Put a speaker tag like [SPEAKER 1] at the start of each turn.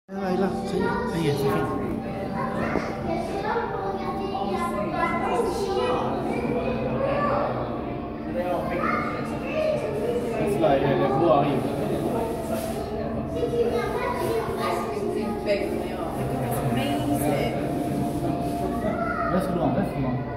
[SPEAKER 1] là, ça y est, c'est fini. Là, le beau arrive. Laisse loin, laisse loin.